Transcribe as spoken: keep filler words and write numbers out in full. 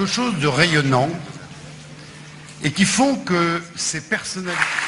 quelque chose de rayonnant et qui font que ces personnalités...